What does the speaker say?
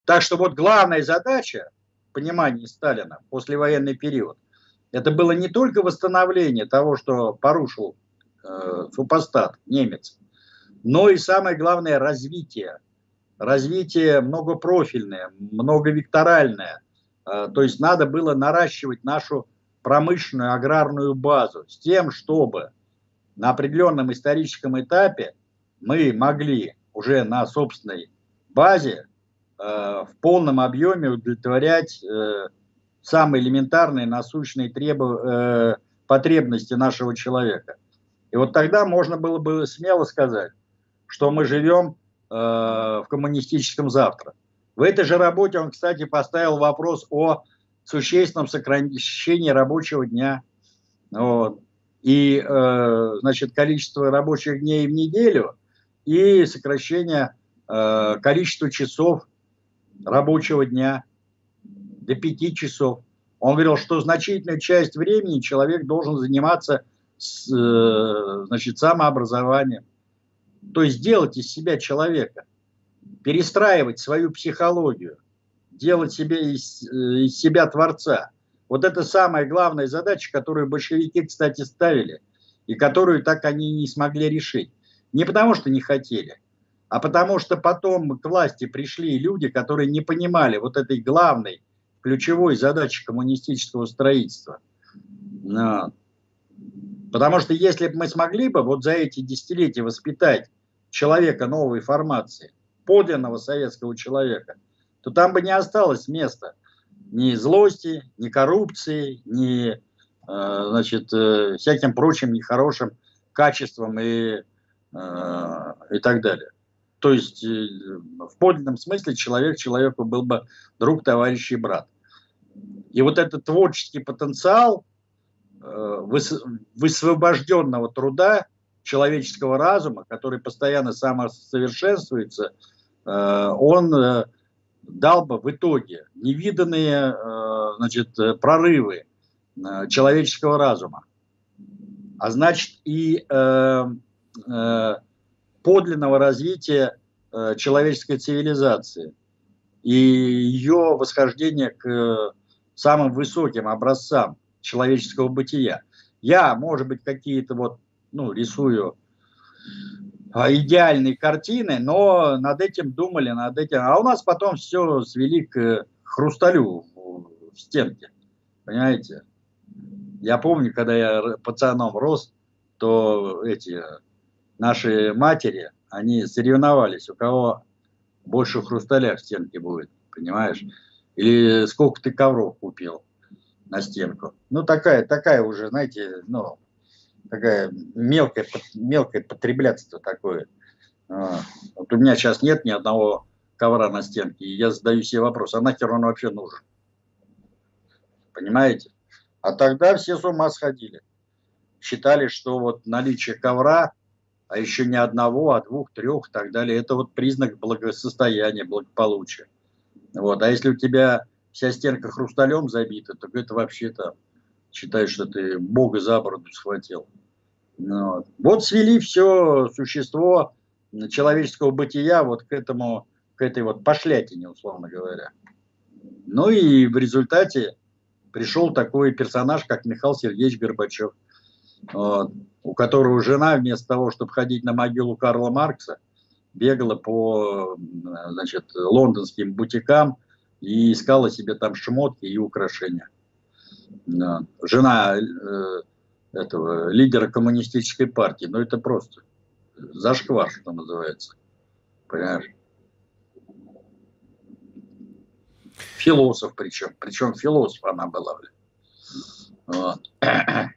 Так что вот главная задача в понимании Сталина в послевоенный период, это было не только восстановление того, что порушил супостат, немец, но и самое главное развитие. Развитие многопрофильное, многовекторальное. То есть надо было наращивать нашу промышленную аграрную базу с тем, чтобы на определенном историческом этапе мы могли уже на собственной базе в полном объеме удовлетворять самые элементарные насущные потребности нашего человека. И вот тогда можно было бы смело сказать, что мы живем в коммунистическом завтра. В этой же работе он, кстати, поставил вопрос о существенном сокращении рабочего дня. Вот. И, значит, количество рабочих дней в неделю и сокращение количества часов рабочего дня до 5 часов. Он говорил, что значительную часть времени человек должен заниматься значит, самообразованием. То есть делать из себя человека, перестраивать свою психологию, делать себе из себя творца. Вот это самая главная задача, которую большевики, кстати, ставили, и которую так они не смогли решить. Не потому что не хотели, а потому что потом к власти пришли люди, которые не понимали вот этой главной, ключевой задачи коммунистического строительства. Потому что если бы мы смогли бы вот за эти десятилетия воспитать человека новой формации, подлинного советского человека, то там бы не осталось места ни злости, ни коррупции, ни значит, всяким прочим нехорошим качествам и так далее. То есть в подлинном смысле человек человеку был бы друг, товарищ и брат. И вот этот творческий потенциал высвобожденного труда, человеческого разума, который постоянно самосовершенствуется, он дал бы в итоге невиданные, значит, прорывы человеческого разума. А значит и подлинного развития человеческой цивилизации и ее восхождение к самым высоким образцам человеческого бытия. Я, может быть, какие-то вот, ну, рисую идеальные картины, но над этим думали, над этим. А у нас потом все свели к хрусталю в стенке. Понимаете? Я помню, когда я пацаном рос, то эти наши матери, они соревновались, у кого больше хрусталя в стенке будет, понимаешь? Или сколько ты ковров купил на стенку. Ну, такая уже, знаете, ну, такая мелкое потреблятство такое. Вот у меня сейчас нет ни одного ковра на стенке, и я задаю себе вопрос, а нахер он вообще нужен? Понимаете? А тогда все с ума сходили. Считали, что вот наличие ковра, а еще не одного, а двух, трех и так далее, это вот признак благосостояния, благополучия. Вот. А если у тебя вся стенка хрусталем забита, то это вообще-то считаешь, что ты Бога за бороду схватил. Вот свели все существо человеческого бытия вот к этой вот пошлятине, условно говоря. Ну и в результате пришел такой персонаж, как Михаил Сергеевич Горбачев, вот, у которого жена вместо того, чтобы ходить на могилу Карла Маркса, бегала по, значит, лондонским бутикам и искала себе там шмотки и украшения. Жена этого лидера коммунистической партии, ну это просто зашквар, что называется. Понимаешь? Философ причем философ она была. Вот.